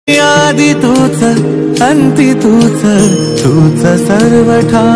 आदि तूच अंती तूच तूच सर्व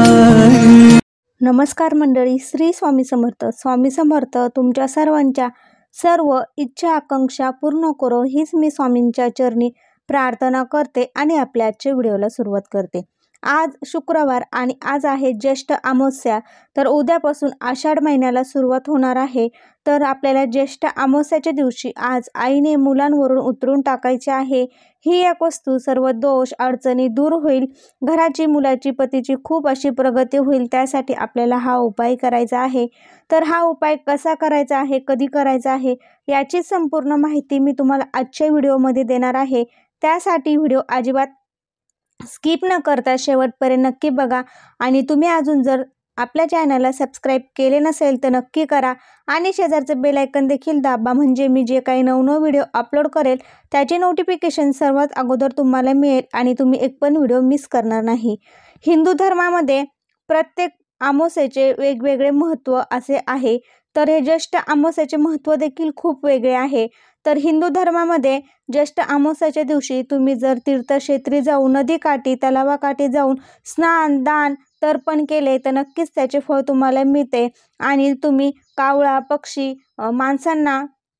ठाई। नमस्कार मंडळी, श्री स्वामी समर्थ। स्वामी समर्थ तुमच्या सर्वांच्या सर्व इच्छा आकांक्षा पूर्ण करो हीच मी स्वामींच्या चरणी प्रार्थना करते आणि आपल्या आजच्या व्हिडिओला सुरुवात करते। आज शुक्रवार आणि आज आहे ज्येष्ठ अमावस्या। तर उद्यापासून आषाढ महिन्याला सुरुवात होणार आहे। तर आपल्याला ज्येष्ठ अमावस्याच्या दिवशी आज आईने मुलांवरून उतरून टाकायचे आहे। ही एक वस्तू सर्व दोष अडचणी दूर होईल, घराची मुलाची पतीची खूप अशी प्रगती होईल। त्यासाठी आपल्याला हा उपाय करायचा आहे। तर हा उपाय कसा करायचा आहे, कधी करायचा आहे याची संपूर्ण माहिती मी तुम्हाला आजच्या व्हिडिओमध्ये देणार आहे। त्यासाठी व्हिडिओ अजिबात स्किप न करता शेवटपर्यंत नक्की बघा आणि तुम्ही अजून जर आपल्या चॅनलला सबस्क्राईब केले नसेल तर नक्की करा आणि शेजारचं बेल आयकॉन देखील दाबा, म्हणजे मी जे काही नवनवीन व्हिडिओ अपलोड करेल त्याची नोटिफिकेशन सर्वात अगोदर तुम्हाला मिळेल आणि तुम्ही एक पण व्हिडिओ मिस करणार नाही। हिंदू धर्मामध्ये प्रत्येक अमावस्येचे वेगवेगळे महत्त्व असे आहे। तर हे ज्येष्ठ अमावस्येचे महत्त्व देखील खूप वेगळे आहे। तर हिंदू धर्मामध्ये ज्येष्ठ अमावस्येच्या दिवशी तुम्ही जर तीर्थक्षेत्री जाऊन नदीकाठी तलावाकाठी जाऊन स्नान दान तर्पण केले तर नक्कीच त्याचे फळ तुम्हाला मिळते। आणि तुम्ही कावळा पक्षी माणसांना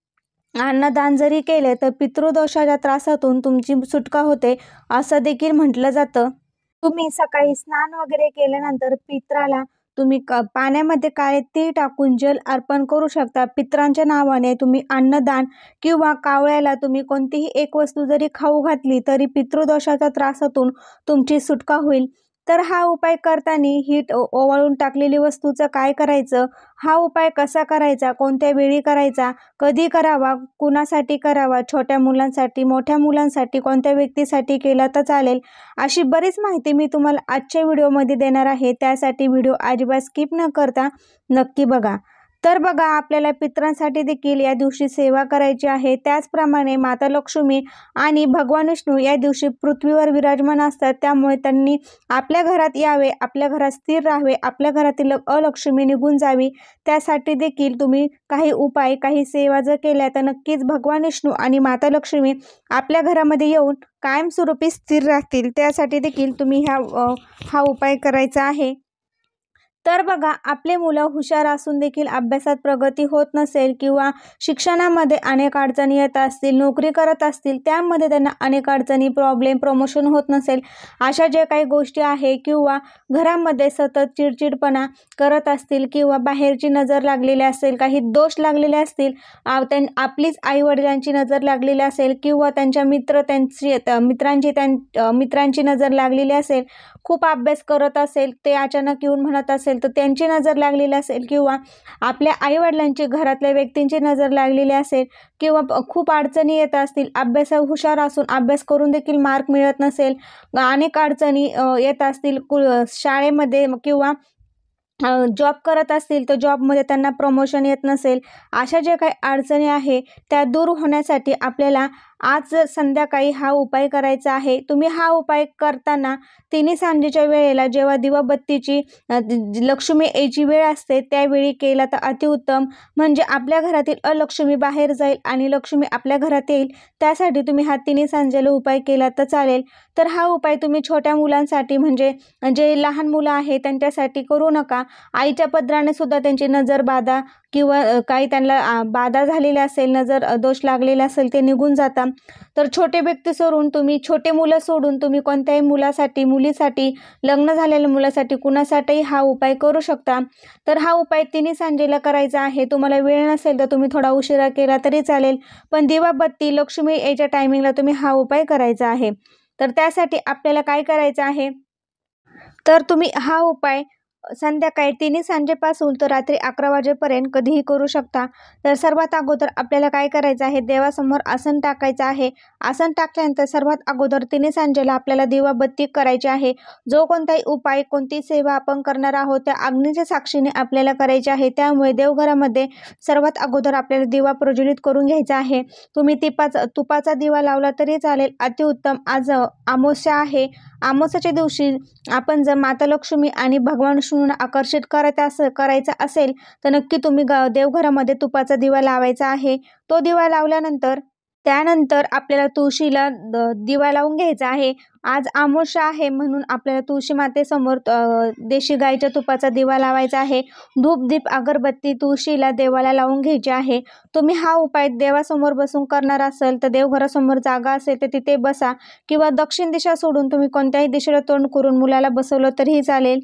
अन्नदान जरी केले तर पितृदोषाच्या त्रासातून तुमची सुटका होते असं देखील म्हटलं जातं। तुम्ही सकाळी स्नान वगैरे केल्यानंतर पितराला तुम्ही पाण्यामध्ये काळे तीळ टाकून जल अर्पण करू शकता। पितरांच्या नावाने तुम्ही अन्नदान किंवा कावळ्याला तुम्ही कोणतीही एक वस्तू जरी खाऊ घातली तरी पितृदोषाच्या त्रासातून तुमची सुटका होईल। तर हा उपाय करताना ही ओवाळून टाकलेली वस्तूचं काय करायचं, हा उपाय कसा करायचा, कोणत्या वेळी करायचा, कधी करावा, कुणासाठी करावा, छोट्या मुलांसाठी मोठ्या मुलांसाठी कोणत्या व्यक्तीसाठी केला तर चालेल, अशी बरीच माहिती मी तुम्हाला आजच्या व्हिडिओमध्ये देणार आहे। त्यासाठी व्हिडिओ अजिबात स्किप न करता नक्की बघा। तर बघा, आपल्याला पितरांसाठी देखील या दिवशी सेवा करायची आहे। त्याचप्रमाणे माता लक्ष्मी आणि भगवान विष्णू या दिवशी पृथ्वीवर विराजमान असतात, त्यामुळे त्यांनी आपल्या घरात यावे, आपल्या घरात स्थिर राहावे, आपल्या घरातील अलक्ष्मी निघून जावी। त्यासाठी देखील तुम्ही काही उपाय काही सेवा जर केल्या तर नक्कीच भगवान विष्णू आणि माता लक्ष्मी आपल्या घरामध्ये येऊन कायमस्वरूपी स्थिर राहतील। त्यासाठी देखील तुम्ही हा उपाय करायचा आहे। तर बघा, आपले मुलं हुशार असून देखील अभ्यासात प्रगती होत नसेल किंवा शिक्षणामध्ये अनेक अडचणी येत असतील, नोकरी करत असतील त्यामध्ये त्यांना अनेक अडचणी प्रॉब्लेम प्रमोशन होत नसेल, अशा जे काही गोष्टी आहे किंवा घरामध्ये सतत चिडचिडपणा करत असतील किंवा बाहेरची नजर लागलेली असेल, काही दोष लागलेले असतील, आपलीच आईवडिलांची नजर लागलेली असेल किंवा त्यांच्या मित्रांची नजर लागलेली असेल, खूप अभ्यास करत असेल ते अचानक येऊन म्हणत असेल तर त्यांची नजर लागलेली असेल किंवा आपल्या आईवडिलांची घरातल्या व्यक्तींची नजर लागलेली असेल किंवा खूप अडचणी येत असतील, अभ्यासात हुशार असून अभ्यास करून देखील मार्क मिळत नसेल, अनेक अडचणी येत असतील शाळेमध्ये किंवा जॉब करत असतील तर जॉबमध्ये त्यांना प्रमोशन येत नसेल, अशा ज्या काही अडचणी आहे त्या दूर होण्यासाठी आपल्याला आज संध्याकाळी हा उपाय करायचा आहे। तुम्ही हा उपाय करताना तिन्ही सांजेच्या वेळेला जेव्हा दिवाबत्तीची लक्ष्मी यायची वेळ असते त्यावेळी केला तर अतिउत्तम, म्हणजे आपल्या घरातील अलक्ष्मी बाहेर जाईल आणि लक्ष्मी आपल्या घरात येईल। त्यासाठी तुम्ही हा तिन्ही सांजेला उपाय केला तर चालेल। तर हा उपाय तुम्ही छोट्या मुलांसाठी म्हणजे जे लहान मुलं आहे त्यांच्यासाठी करू नका। आईच्या पदराने सुद्धा त्यांची नजर बाधा किंवा काही त्यांना बाधा झालेली असेल, नजर दोष लागलेला असेल ते निघून जातात। तर छोटे व्यक्ती सोडून तुम्ही छोटे मुलं सोडून तुम्ही कोणत्याही मुलासाठी मुलीसाठी लग्न झालेल्या मुलासाठी कुणासाठीही हा उपाय करू शकता। तर हा उपाय तिन्ही सांजेला करायचा आहे। तुम्हाला वेळ नसेल तर तुम्ही थोडा उशिरा केला तरी चालेल, पण दिवाबत्ती लक्ष्मी याच्या टायमिंगला तुम्ही हा उपाय करायचा आहे। तर त्यासाठी आपल्याला काय करायचं आहे, तर तुम्ही हा उपाय संध्याकाळी तिन्ही सांजेपासून तर रात्री 11 वाजेपर्यंत कधीही करू शकता। तर सर्वात अगोदर आपल्याला काय करायचं आहे, देवासमोर आसन टाकायचं आहे। आसन टाकल्यानंतर सर्वात अगोदर तिन्ही सांजेला आपल्याला दिवाबत्ती करायची आहे। जो कोणताही उपाय कोणती सेवा आपण करणार आहोत त्या अग्नीच्या साक्षीने आपल्याला करायची आहे, त्यामुळे देवघरामध्ये सर्वात अगोदर आपल्याला दिवा प्रज्वलित करून घ्यायचा आहे। तुम्ही तुपाचा दिवा लावला तरी चालेल, अतिउत्तम। आज अमावस्या आहे, अमावस्याच्या दिवशी आपण जर माता लक्ष्मी आणि भगवान विष्णूंना आकर्षित करायचं असेल तर नक्की तुम्ही देवघरामध्ये तुपाचा दिवा लावायचा आहे। तो दिवा लावल्यानंतर त्यानंतर आपल्याला तुळशीला दिवा लावून घ्यायचा आहे। आज अमावस्या आहे म्हणून आपल्याला तुळशी मातेसमोर देशी गाईच्या तुपाचा दिवा लावायचा आहे। धूप दीप अगरबत्ती तुळशीला देवाला लावून घ्यायची आहे। तुम्ही हा उपाय देवासमोर बसून करणार असाल तर देवघरासमोर जागा असेल तर तिथे बसा, किंवा दक्षिण दिशा सोडून तुम्ही कोणत्याही दिशेला तोंड करून मुलाला बसवलं तरीही चालेल।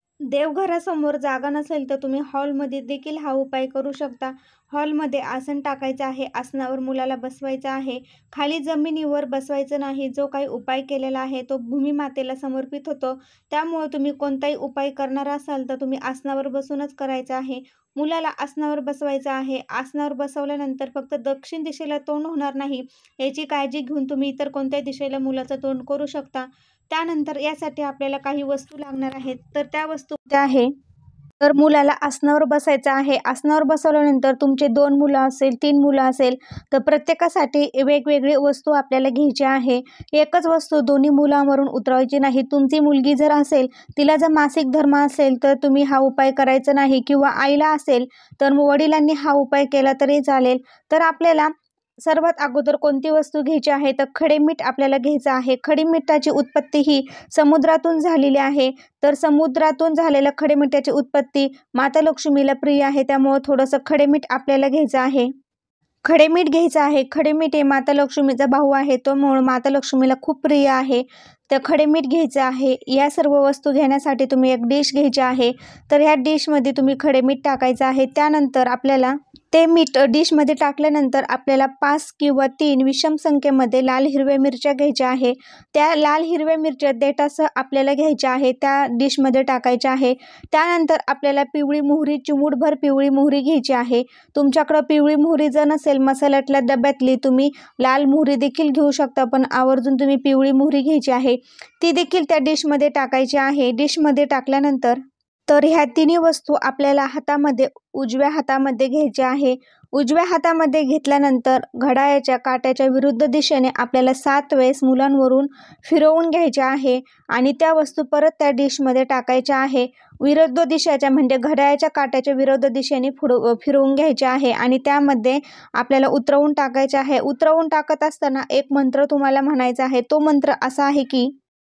देवघरासमोर जागा नसेल तर तुम्ही हॉलमध्ये देखील हा उपाय करू शकता। हॉलमध्ये आसन टाकायचं आहे, आसनावर मुलाला बसवायचं आहे, खाली जमिनीवर बसवायचं नाही। जो काही उपाय केलेला आहे तो भूमिमातेला समर्पित होतो, त्यामुळे तुम्ही कोणताही उपाय करणार असाल तर तुम्ही आसनावर बसूनच करायचा आहे। मुलाला आसनावर बसवायचं आहे। आसनावर बसवल्यानंतर फक्त दक्षिण दिशेला तोंड होणार नाही याची काळजी घेऊन तुम्ही इतर कोणत्याही दिशेला मुलाचं तोंड करू शकता। त्यानंतर यासाठी आपल्याला काही वस्तू लागणार आहेत, तर त्या वस्तू त्या आहे, तर मुलाला आसनावर बसायचं आहे। आसनावर बसवल्यानंतर तुमचे 2 मुलं असेल 3 मुलं असेल तर प्रत्येकासाठी वेगवेगळी वस्तू आपल्याला घ्यायची आहे। एकच वस्तू दोन्ही मुलांवरून उतरवायची नाही। तुमची मुलगी जर असेल, तिला जर मासिक धर्म असेल तर तुम्ही हा उपाय करायचा नाही, किंवा आईला असेल तर वडिलांनी हा उपाय केला तरी चालेल। तर आपल्याला सर्वात अगोदर कोणती वस्तू घ्यायची आहे तर खडे मीठ आपल्याला घ्यायचं आहे। खडी मिठाची उत्पत्ती ही समुद्रातून झालेली आहे, तर समुद्रातून झालेल्या खडे मिठाची उत्पत्ती माता लक्ष्मीला प्रिय आहे, त्यामुळे थोडंसं खडे मीठ आपल्याला घ्यायचं आहे। खडे मीठ घ्यायचं आहे। खडे मीठ हे माता लक्ष्मीचा भाऊ आहे, त्यामुळे माता लक्ष्मीला खूप प्रिय आहे, तर खडे मीठ घ्यायचं आहे। या सर्व वस्तू घेण्यासाठी तुम्ही एक डिश घ्यायची आहे, तर ह्या डिशमध्ये तुम्ही खडे मीठ टाकायचं आहे। त्यानंतर आपल्याला ते मीठ डिशमध्ये टाकल्यानंतर आपल्याला 5 किंवा 3 विषम संख्येमध्ये लाल हिरव्या मिरच्या घ्यायच्या आहे। त्या लाल हिरव्या मिरच्या देठासह आपल्याला घ्यायच्या आहे, त्या डिशमध्ये टाकायच्या आहे। त्यानंतर आपल्याला पिवळी मोहरी, चिमूटभर पिवळी मोहरी घ्यायची आहे। तुमच्याकडं पिवळी मोहरी जर नसेल मसाल्यातल्या डब्यातली, तुम्ही लाल मोहरी देखील घेऊ शकता, पण आवर्जून तुम्ही पिवळी मोहरी घ्यायची आहे, ती देखील त्या डिशमध्ये टाकायची आहे। डिशमध्ये टाकल्यानंतर तर ह्या तिन्ही वस्तू आपल्याला हातामध्ये उजव्या हातामध्ये घ्यायच्या आहे। उजव्या हातामध्ये घेतल्यानंतर घड्याळाच्या काट्याच्या विरुद्ध दिशेने आपल्याला 7 वेळेस मुलांवरून फिरवून घ्यायच्या आहे, आणि त्या वस्तू परत त्या डिशमध्ये टाकायच्या आहे। विरुद्ध दिशेच्या म्हणजे घड्याळाच्या काट्याच्या विरुद्ध दिशेने फिरवून घ्यायचे आहे, आणि त्यामध्ये आपल्याला उतरवून टाकायचे आहे। उतरवून टाकत असताना एक मंत्र तुम्हाला म्हणायचा आहे। तो मंत्र असा आहे की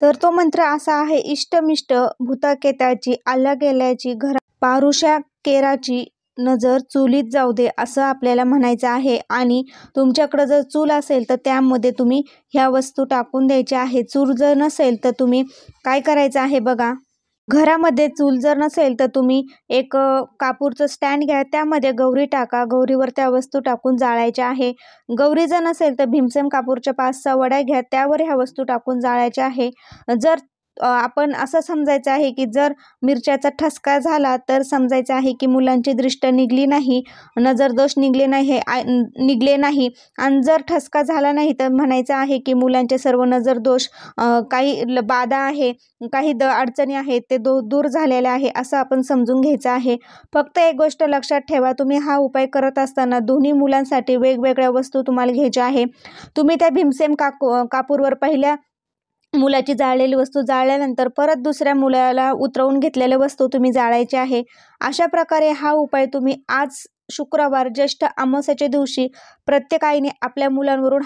इष्टमिष्ट भूताकेताची आल्या गेल्याची घरा पारुषा केराची नजर चुलीत जाऊ दे, असं आपल्याला म्हणायचं आहे। आणि तुमच्याकडे जर चूल असेल तर त्यामध्ये तुम्ही ह्या वस्तू टाकून द्यायच्या आहे। चूल जर नसेल तर तुम्ही काय करायचं आहे बघा, घरामध्ये चूल जर नसेल तर तुम्ही एक कापूरचं स्टँड घ्या, त्यामध्ये गौरी टाका, गौरीवर त्या वस्तू टाकून जाळायच्या आहे। गौरी जर नसेल तर भीमसेन कापूरच्या 5-6 वड्या घ्या, त्यावर ह्या वस्तू टाकून जाळायच्या आहे। जर आपण असं समजायचं आहे की जर मिरच्याचा ठसका झाला तर समजायचं आहे की मुलांची दृष्ट निघली नाही, नजर दोष निघले नाही, आणि जर ठसका झाला नाही तर म्हणायचं आहे की मुलांचे सर्व नजर दोष, काही बाधा आहे, काही अडचणी आहेत ते दूर झालेले आहे, असं आपण समजून घ्यायचं आहे। फक्त एक गोष्ट लक्षात ठेवा, तुम्ही हा उपाय करत असताना दोन्ही मुलांसाठी वेगवेगळ्या वस्तू तुम्हाला घ्यायच्या आहे। तुम्ही त्या भीमसेन कापूरवर पहिल्या मुलाची जाळलेली वस्तू जाळल्यानंतर परत दुसऱ्या मुलाला उतरवून घेतलेल्या वस्तू तुम्ही जाळायची आहे। अशा प्रकारे हा उपाय तुम्ही आज शुक्रवार ज्येष्ठ अमावस्येच्या दिवशी प्रत्येक आईने आपल्या मुलांवरून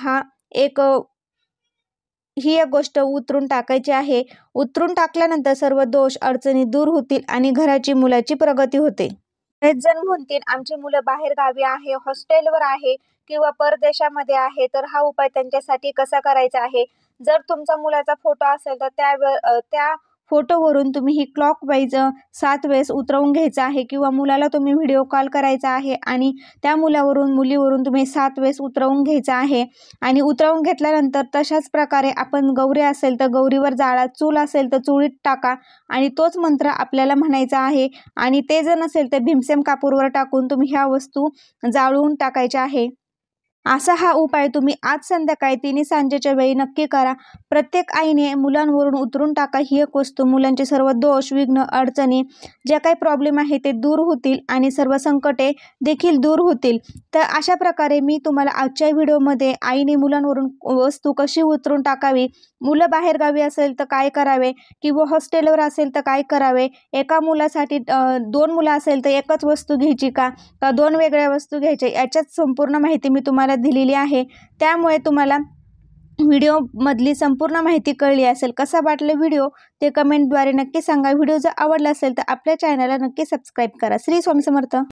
ही एक गोष्ट उतरून टाकायची आहे। उतरून टाकल्यानंतर सर्व दोष अडचणी दूर होतील आणि घराची मुलाची प्रगती होते। बरेच जण म्हणतील आमची मुलं बाहेर गावी आहे, हॉस्टेलवर आहे किंवा परदेशामध्ये आहे, तर हा उपाय त्यांच्यासाठी कसा करायचा आहे। जर तुमचा मुलाचा फोटो असेल तर त्या फोटोवरून तुम्ही ही क्लॉकवाईज 7 वेळेस उतरवून घ्यायचं आहे, किंवा मुलाला तुम्ही व्हिडिओ कॉल करायचा आहे आणि त्या मुलीवरून तुम्ही 7 वेळेस उतरवून घ्यायचं आहे। आणि उतरवून घेतल्यानंतर तशाच प्रकारे आपण गौरी असेल तर गौरीवर जाळा, चूल असेल तर चुलीत टाका, आणि तोच मंत्र आपल्याला म्हणायचा आहे। आणि ते जर नसेल तर भीमसेन कापूरवर टाकून तुम्ही ह्या वस्तू जाळून टाकायच्या आहे। असा हा उपाय तुम्ही आज संध्याकाळी 3 सांजेच्या वेळी नक्की करा। प्रत्येक आईने मुलांवरून उतरून टाका ही एक वस्तू, मुलांचे सर्व दोष, विघ्न, अडचणी, जे काही प्रॉब्लेम आहे ते दूर होतील आणि सर्व संकटे देखील दूर होतील। तर अशा प्रकारे मी तुम्हाला आजच्या व्हिडिओमध्ये आईने मुलांवरून वस्तू कशी उतरून टाकावी, मुलं बाहेरगावी असेल तर काय करावे, किंवा हॉस्टेलवर असेल तर काय करावे, एका मुलासाठी 2 मुलं असेल तर एकच वस्तू घ्यायची का 2 वेगळ्या वस्तू घ्यायच्या, याच्यात संपूर्ण माहिती मी तुम्हाला तुम्हाला दिलेली आहे, त्यामुळे तुम्हाला व्हिडिओमधली संपूर्ण माहिती कळली असेल. कसा वाटला व्हिडिओ ते कमेंटद्वारे नक्की सांगा. व्हिडिओ जर आवडला असेल तर आपल्या चॅनलला नक्की सबस्क्राईब करा. श्री स्वामी समर्थ.